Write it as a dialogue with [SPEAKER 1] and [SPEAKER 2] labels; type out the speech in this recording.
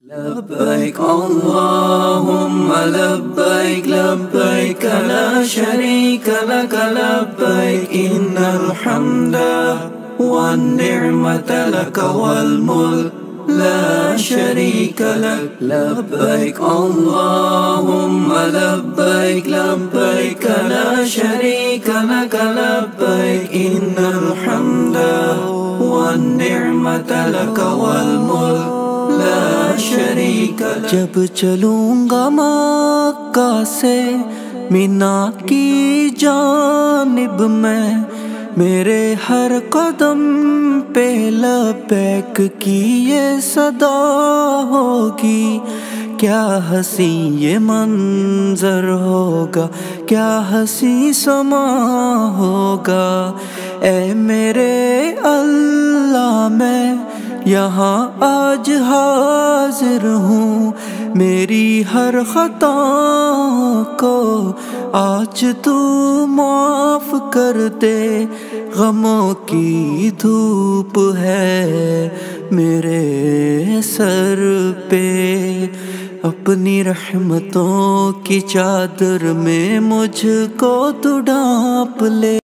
[SPEAKER 1] لبيك اللهم لبيك لبيك لا شريك لك لبيك إن الحمد والنعمة لك والملك لا شريك لك لبيك اللهم لبيك لبيك لا شريك لك لبيك إن الحمد والنعمة لك والملك لا شریک لک۔ جب چلوں گا مکہ سے مینا کی جانب میں، میرے ہر قدم پہ لبیک کی یہ صدا ہوگی۔ کیا حسین یہ منظر ہوگا، کیا حسین سما ہوگا۔ اے میرے اللہ میں یہاں آج حاضر ہوں، میری ہر خطا کو آج تو معاف کر دے۔ غموں کی دھوپ ہے میرے سر پہ، اپنی رحمتوں کی چادر میں مجھ کو تو ڈھانپ لے۔